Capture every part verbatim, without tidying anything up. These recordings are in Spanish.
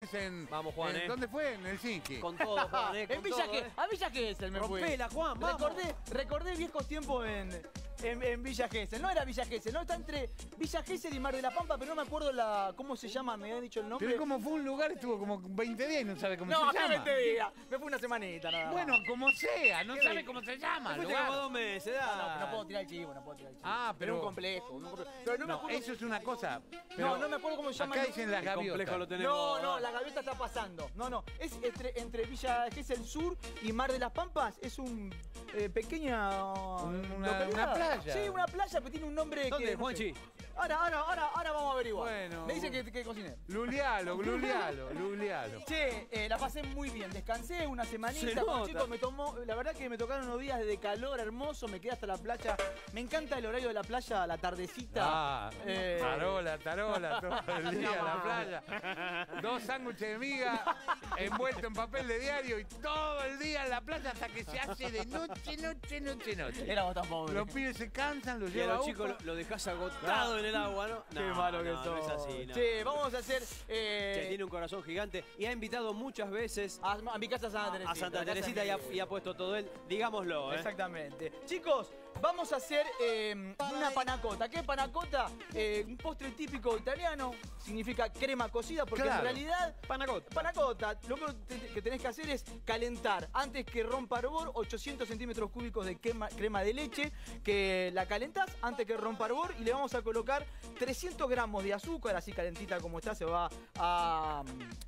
en... Vamos, Juan, en, eh. ¿Dónde fue? En Helsinki. Con todo, Juan, eh. Con En Villa todo, Gesell. eh. A Villa Gesell me fui. Rompela, Juan, vamos. Recordé, recordé viejos tiempos en, en, en Villa Gesell. No era Villa Gesell, no, está entre Villa Gesell y Mar de la Pampa, pero no me acuerdo la cómo se llama, me habían dicho el nombre. Pero como fue un lugar, estuvo como veinte días y no sabe cómo No, se ¿qué llama. veinte días? Me fue una semanita nada más. Bueno, como sea, no ¿Qué sabe veinte? cómo se llama el Fuiste lugar. como dos meses, No, da. no, no puedo tirar el chivo, no puedo tirar el chivo. Ah, pero- Era un complejo, un complejo. Pero no, me No, acuerdo. eso es una cosa. No, pero no me acuerdo cómo se llama. Acá el- dicen las El complejo lo gaviotas. tenemos. No, no, la gaviota está pasando. No, no. Es entre, entre Villa Gesell Sur y Mar de las Pampas. Es un eh, pequeña Un- una- localidad. una playa. Sí, una playa, pero tiene un nombre ¿Dónde, que. no Juanchi? sé. Ahora, ahora, ahora, ahora vamos a averiguar. Bueno. Me dicen que, que cociné. Lulialo, lulialo, lulialo. Che, eh, la pasé muy bien. Descansé una Se semanita con nota. chicos. Me tomó, la verdad que me tocaron unos días de calor hermoso. Me quedé hasta la playa. Me encanta el horario de la playa, la tardecita. Ah, Eh, tarola, tarola, todo el día en la playa. Dos sándwiches de miga envuelto en papel de diario y todo el día en la playa hasta que se hace de noche, noche, noche, noche. Éramos tan pobres. Los pibes se cansan, los Y a lleva los ufa. chicos lo, lo dejás agotado en el agua, ¿no? Qué No, malo que no, sos. no es así, no. Che, vamos a hacer. Eh, Che, tiene un corazón gigante y ha invitado muchas veces a, a mi casa Santa Teresita. a Santa la casa Teresita de y ha, mi- y ha puesto todo él, digámoslo, ¿eh? Exactamente. Chicos, vamos a hacer eh, una panacota. ¿Qué panacota? Eh, un postre típico italiano. Significa crema cocida porque Claro. en realidad... Panacota. Panacota, lo que te- que tenés que hacer es calentar antes que rompa hervor ochocientos centímetros cúbicos de crema, crema de leche, que la calentás antes que rompa hervor y le vamos a colocar trescientos gramos de azúcar, así calentita como está, se va a...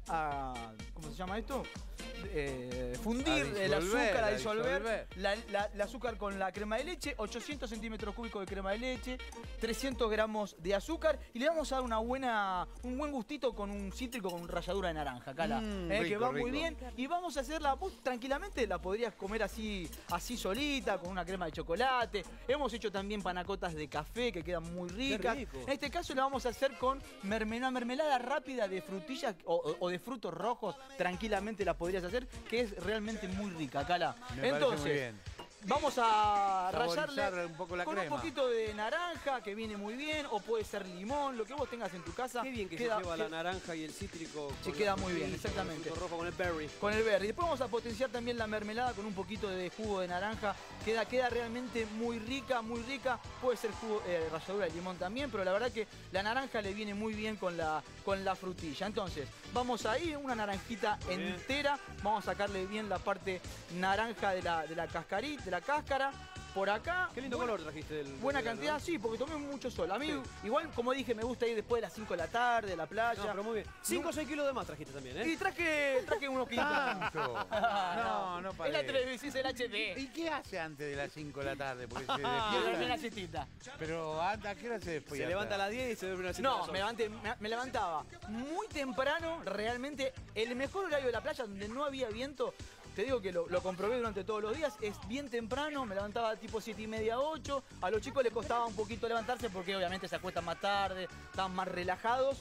a- ¿cómo se llama esto? Eh, fundir A el disolver, azúcar, a a disolver, disolver. la- la- el azúcar con la crema de leche, ochocientos centímetros cúbicos de crema de leche, trescientos gramos de azúcar y le vamos a dar una buena, un buen gustito con un cítrico, con ralladura de naranja, Cala, Mm, eh, que rico, va muy rico. bien. Y vamos a hacerla, vos tranquilamente la podrías comer así, así solita, con una crema de chocolate. Hemos hecho también panacotas de café que quedan muy ricas. rico. En este caso la vamos a hacer con mermelada, mermelada rápida de frutillas o, o- o de frutos rojos. Tranquilamente la podrías hacer, que es realmente muy rica, Cala. Me parece Entonces, muy bien. vamos a Saborizar rallarle un poco la con crema. un poquito de naranja, que viene muy bien, o puede ser limón, lo que vos tengas en tu casa. Qué bien que queda- se lleva que- la naranja y el cítrico. Se con queda la muy bien, frutilla, exactamente. con el fruto rojo, con el berry. Con el berry. Después vamos a potenciar también la mermelada con un poquito de jugo de naranja. Queda, queda realmente muy rica, muy rica. Puede ser jugo, eh, ralladura de limón también, pero la verdad que la naranja le viene muy bien con la, con la frutilla. Entonces, vamos a ir una naranjita Muy bien. entera. Vamos a sacarle bien la parte naranja de la, de la cascarita, de la cáscara. Por acá. Qué lindo buena- color trajiste del. Buena del- cantidad, ¿no? sí, porque tomé mucho sol. A mí, Sí. igual, como dije, me gusta ir después de las cinco de la tarde, a la playa. No, pero muy bien. cinco o seis kilos de más trajiste también, ¿eh? Y traje, traje unos kilos. Tanto. No, no Es la parece. televisión, es el H D. ¿Y qué hace antes de las cinco de la tarde? Porque se Y dormí despierta. una siestita. Pero ¿a qué hora se despierta? Se levanta a las diez y se duerme a las siete. No, me, levanté- me, me levantaba muy temprano, realmente el mejor horario de la playa donde no había viento. Te digo que lo, lo comprobé durante todos los días, es bien temprano, me levantaba tipo siete y media, ocho. A los chicos les costaba un poquito levantarse porque obviamente se acuestan más tarde, estaban más relajados.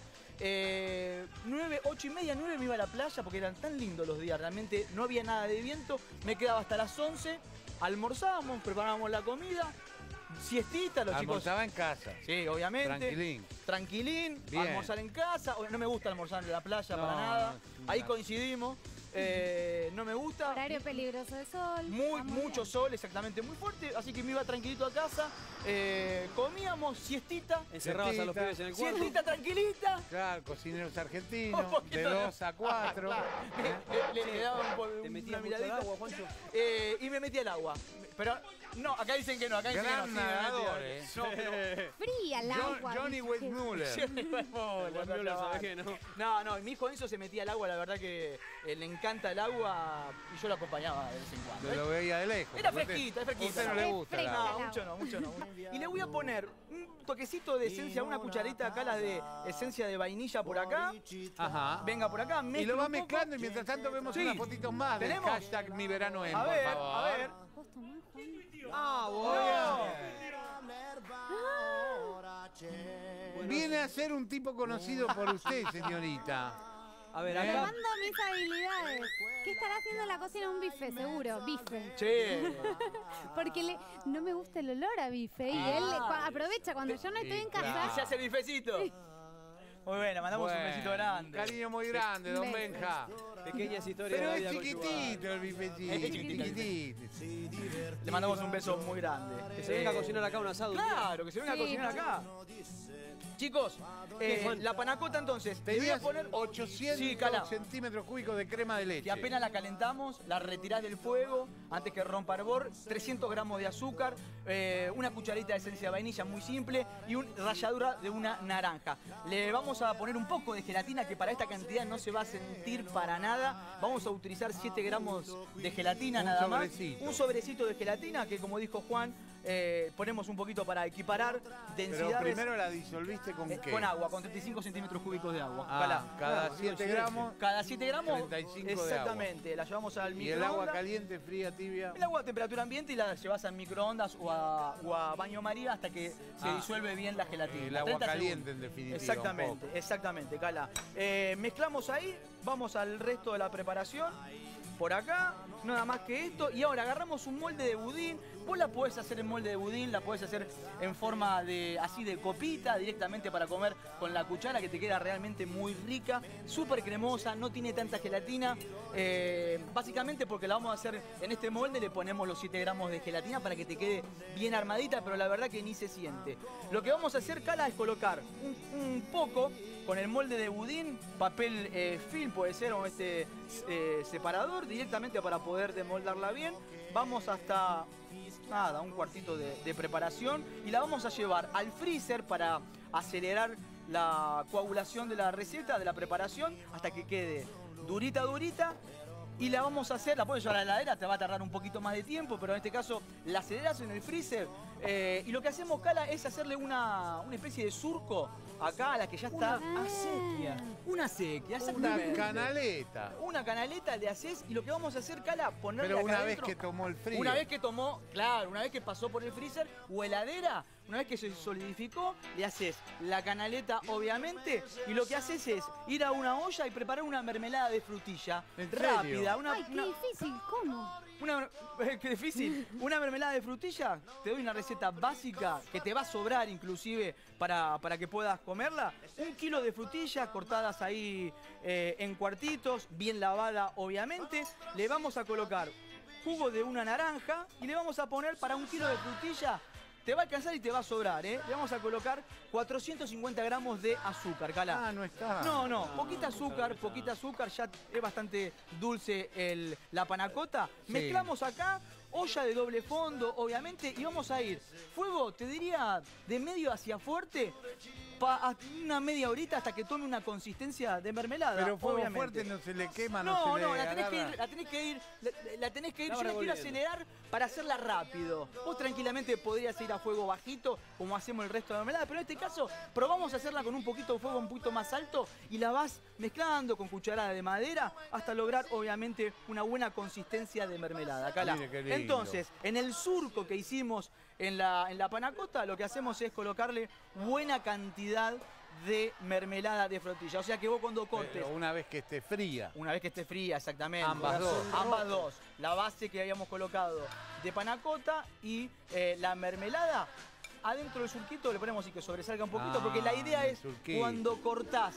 Eh, nueve, ocho y media, nueve me iba a la playa porque eran tan lindos los días, realmente no había nada de viento. Me quedaba hasta las once, almorzábamos, preparábamos la comida, siestita, los chicos... Almorzaba en casa. Sí, obviamente. Tranquilín. Tranquilín, Bien. almorzar en casa. No me gusta almorzar en la playa No, para nada. no, es una- Ahí coincidimos. Eh, no me gusta. Horario peligroso de sol. Muy, Va mucho bien. sol, exactamente, muy fuerte. Así que me iba tranquilito a casa. Eh, comíamos siestita. Encerrabas a los Siestita. pibes en el cuarto. Siestita tranquilita. Claro, cocineros Un argentinos, poquito de dos a cuatro. Claro. ¿Eh? Le, le- le daba un po- ¿Te una metías mucho miradita. al agua, Juancho? Eh, y me metí al agua. Pero no, acá dicen que no, acá dicen Gran que no. Sí, me metí. nadador, eh. No, pero- Fría el John- agua. Johnny ¿viste? Weissmuller. Sí, bueno, Juan Müller, ¿sabés qué, no? No, no, mi hijo Enzo se metía al agua, la verdad que eh, le encanta el agua y yo lo acompañaba de vez en cuando. Yo ¿eh? lo veía de lejos. Era porque fresquita, es a usted- fresquita. A usted no le Es gusta el fresca. agua. No, mucho no, mucho no. Y le voy a poner un toquecito de esencia, una cucharita acá, la de esencia de vainilla por acá. Ajá. Venga por acá, Y mezclo lo va un poco. mezclando y mientras tanto vemos Sí. unas fotitos más del ¿Tenemos? hashtag Mi Verano En, A por ver, favor. a ver. ¿Vos tomás, Juan? Ah, bueno. Viene a ser un tipo conocido por usted, señorita. A ver, ¿Eh? acá. Probando mis habilidades. ¿Qué estará haciendo en la cocina? Un bife, seguro. Bife. Che. Porque le, no me gusta el olor a bife. Y Ah. él le- cua- aprovecha cuando yo no estoy en claro. casa. Se hace el bifecito. Muy buena, mandamos Bueno, un besito grande. Un cariño muy grande, don Beso. Benja. Pequeñas historias Pero de es la vida conyugal. chiquitito el bifecito. Es chiquitito. chiquitito. Le mandamos un beso muy grande. Que se venga a Eh, cocinar acá un asado. un día. Claro, que se venga Sí, a cocinar acá. Chicos, ¿Qué, eh, Juan? la panacota entonces, te voy a Tenías poner ochocientos Sí, Cala. centímetros cúbicos de crema de leche. que apenas la calentamos, la retirás del fuego antes que rompa hervor, trescientos gramos de azúcar, eh, una cucharita de esencia de vainilla muy simple y una ralladura de una naranja. Le vamos a poner un poco de gelatina que para esta cantidad no se va a sentir para nada. Vamos a utilizar siete gramos de gelatina Un nada más. sobrecito. Un sobrecito de gelatina que, como dijo Juan, eh, ponemos un poquito para equiparar Pero densidades. primero la disolviste con Eh, qué? Con agua, con treinta y cinco centímetros cúbicos de agua. Ah, Cala. cada Claro, siete coincidencia. gramos. Cada siete gramos, treinta y cinco de agua. exactamente, la llevamos al Y el agua microondas. caliente, fría, tibia. El agua a temperatura ambiente y la llevas al microondas o a, o a baño María hasta que se Ah. disuelve bien la gelatina. El agua treinta caliente, segundos. en definitiva. un Exactamente, poco. exactamente, Cala. Eh, mezclamos ahí, vamos al resto de la preparación. Por acá, nada más que esto. Y ahora agarramos un molde de budín. Vos la podés hacer en molde de budín, la podés hacer en forma de así de copita, directamente para comer con la cuchara, que te queda realmente muy rica, súper cremosa, no tiene tanta gelatina. Eh, básicamente porque la vamos a hacer en este molde, le ponemos los siete gramos de gelatina para que te quede bien armadita, pero la verdad que ni se siente. Lo que vamos a hacer, Cala, es colocar un, un poco con el molde de budín, papel eh, film puede ser, o este eh, separador, directamente para poder demoldarla bien. Vamos hasta, nada, un cuartito de, de preparación y la vamos a llevar al freezer para acelerar la coagulación de la receta, de la preparación, hasta que quede durita, durita. Y la vamos a hacer, la puedes llevar a la heladera, te va a tardar un poquito más de tiempo, pero en este caso la aceleras en el freezer. Eh, y lo que hacemos, Cala, es hacerle una, una especie de surco acá a la que ya está Una- a sequía. Una sequía, Una exactamente. canaleta. Una canaleta le haces y lo que vamos a hacer, Cala, ponerle Pero acá una vez adentro- que tomó el frío. Una vez que tomó, claro, una vez que pasó por el freezer o heladera, una vez que se solidificó, le haces la canaleta, obviamente, y lo que haces es ir a una olla y preparar una mermelada de frutilla ¿En serio? rápida. Una, Ay, qué una- difícil, ¿cómo? una- qué difícil. Una mermelada de frutilla, te doy una receta básica que te va a sobrar inclusive para, para que puedas comerla. Un kilo de frutillas cortadas ahí eh, en cuartitos, bien lavada obviamente. Le vamos a colocar jugo de una naranja y le vamos a poner para un kilo de frutilla. Te va a alcanzar y te va a sobrar, ¿eh? Le vamos a colocar cuatrocientos cincuenta gramos de azúcar, Cala. Ah, no está. No, no, poquita azúcar, poquita azúcar, ya es bastante dulce el, la panacota. Sí. Mezclamos acá, olla de doble fondo, obviamente, y vamos a ir. Fuego, te diría, de medio hacia fuerte, pa- a una media horita hasta que tome una consistencia de mermelada. Pero fuego obviamente. fuerte no se le quema, no, No, se no, le la tenés que agarra. ir, la tenés que ir, la, la tenés que ir, La yo la quiero revolviendo. acelerar para hacerla rápido. Vos tranquilamente podrías ir a fuego bajito, como hacemos el resto de la mermelada, pero en este caso probamos a hacerla con un poquito de fuego un poquito más alto y la vas mezclando con cucharada de madera hasta lograr obviamente una buena consistencia de mermelada. Cala. Mire qué lindo. Entonces, en el surco que hicimos en la, en la panacota, lo que hacemos es colocarle buena cantidad de mermelada de frutilla. O sea que vos cuando cortes Pero una vez que esté fría. una vez que esté fría, exactamente. Ambas Las- dos. Ambas dos. La base que habíamos colocado de panacota y eh, la mermelada. Adentro del surquito le ponemos y que sobresalga un poquito, Ah, porque la idea el es surquito. cuando cortás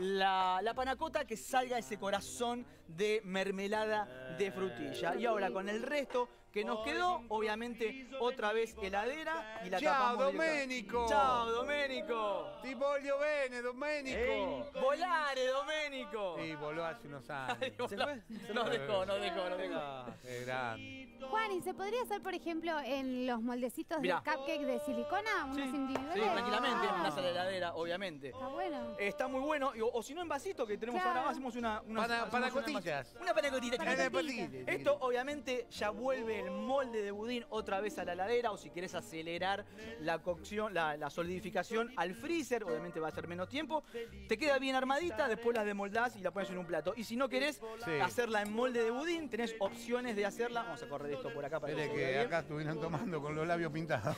la, la panacota que salga ese corazón de mermelada de frutilla. Y ahora con el resto que nos quedó, obviamente otra vez heladera y la Ciao, tapamos. directa- Domenico. Ciao, Domenico. Ti voglio bene, Domenico. Volare, Domenico. Sí, voló hace unos años. ¿Se fue? Nos dejó, nos dejó, nos dejó. Ah, Qué grande. Juan, ¿y se podría hacer, por ejemplo, en los moldecitos Mirá. de cupcake de silicona? Unos Sí, individuales. sí, tranquilamente, Ah, una heladera, obviamente. Está bueno. Está muy bueno, y- o, o si no en vasito que tenemos Claro. ahora, hacemos una, una Pana- hacemos panacotillas. Una, una panacotita. Panacotilla. chiquitita. Esto obviamente ya vuelve el molde de budín otra vez a la heladera, o si querés acelerar la cocción, la, la solidificación al freezer, obviamente va a ser menos tiempo. Te queda bien armadita, después la demoldás y la pones en un plato. Y si no querés Sí. hacerla en molde de budín, tenés opciones de hacerla. Vamos a correr esto por acá para Espere que se vea que bien. acá estuvieron tomando con los labios pintados.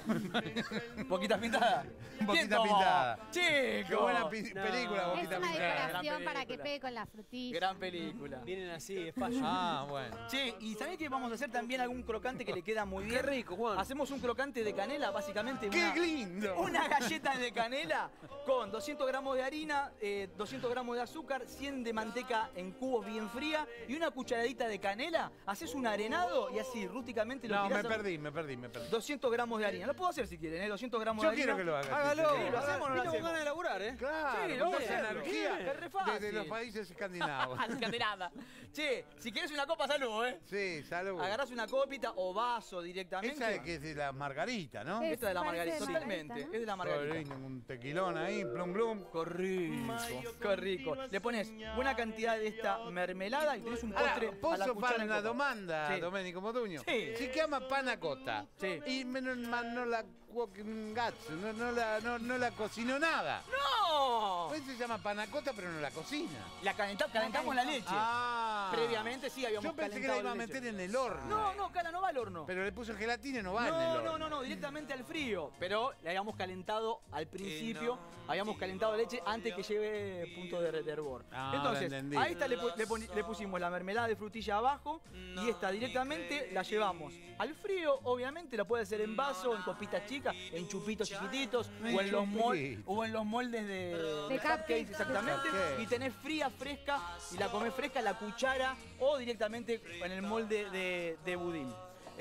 Poquita pintada. Un poquita ¿Quién tomó? pintada. Chico. Qué buena pi- No. película, Es Boquita una Pintada. decoración Gran para que película. pegue con la frutilla. Gran película. vienen así, es fashion. Ah, bueno. Che, y ¿sabés que vamos a hacer también algún crocante que le queda muy bien. Qué rico, Juan. Hacemos un crocante de canela, básicamente. ¡Qué una, lindo! Una galleta de canela con doscientos gramos de harina, eh, doscientos gramos de azúcar, cien de manteca en cubos bien fría y una cucharadita de canela. Haces un arenado y así rústicamente lo No, tirás me a- perdí, me perdí, me perdí. doscientos gramos de harina. Lo puedo hacer si quieren, ¿eh? doscientos gramos Yo de harina. quiero que lo hagas. Hágalo. Sí, lo hacemos o no lo Vino con hacemos. ganas de laburar, ¿eh? Claro, Sí, lo vamos con a esa hacerlo. energía Bien, es re fácil. desde los países escandinavos. Escandinava. Che, si quieres una copa, salud, ¿eh? Sí, salud. Agarrás una copita o vaso directamente. Esa es que es de la margarita, ¿no? Es- Esta es de la parece margarita, de totalmente. margarita, ¿no? Es de la Qué margarita. lindo, un tequilón ahí, plum plum. Qué rico, qué rico. Le pones buena cantidad de esta mermelada y tenés un Allora, postre a la posso cuchara fare en una copa. domanda, Sì. Domenico Modugno? Sì. Si chiama panna cotta. Sì. Y me non, ma non la cazzo, no, no la, no, no la cocino nada. ¡No! Pues se llama panna cotta, pero no la cocina. La calenta- calentamos la leche. Ah. Previamente sí habíamos Yo pensé que la calentado iba a leche. meter en el horno. No, no, cara, no va al horno. Pero le puso gelatina y no va en el No, horno. no, no, no, directamente al frío. Pero le habíamos calentado al principio, habíamos calentado leche antes que lleve punto de, de hervor. Ah, Entonces, ahora entendí. a esta le, pu- le poni- le pusimos la mermelada de frutilla abajo y esta directamente la llevamos al frío. Obviamente la puede hacer en vaso, en copitas chicas, en chupitos chiquititos En o en, los mol- chupitos. o en los moldes de, de cupcakes. cupcakes, exactamente. Cupcakes. Y tenés fría, fresca y la comés fresca, la cuchara o directamente en el molde de, de budín.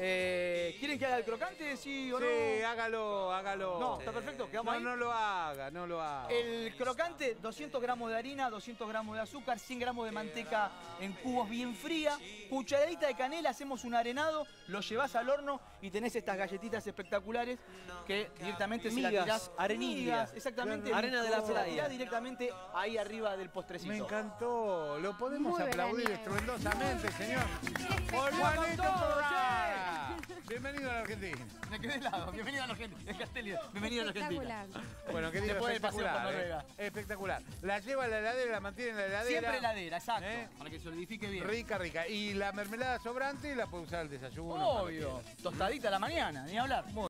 Eh, ¿Quieren que haga el crocante? Sí o no. Sí, hágalo, hágalo. No, está perfecto, quedamos No, ahí. no lo haga, no lo haga. El crocante, doscientos gramos de harina, doscientos gramos de azúcar, cien gramos de manteca en cubos bien fría, cucharadita de canela, hacemos un arenado, lo llevas al horno y tenés estas galletitas espectaculares que directamente se la Migas, tirás. arenilla. Migas, exactamente. Arena de la Se la playa. tirás directamente ahí arriba del postrecito. Me encantó. Lo podemos Muy aplaudir veraniego. estruendosamente, señor. ¡Volvió con Juanito todo, Correa. Bienvenido a la Argentina. Me quedé helado. Bienvenido a la Argentina. Bienvenido a la Argentina. Espectacular. Bueno, querido, Después del paseo por espectacular. Noruega. eh. Espectacular. La lleva a la heladera, la mantiene en la heladera. Siempre heladera, exacto. ¿Eh? Para que se solidifique bien. Rica, rica. Y la mermelada sobrante la puede usar al desayuno. Obvio. Tostadita a la mañana, ni hablar.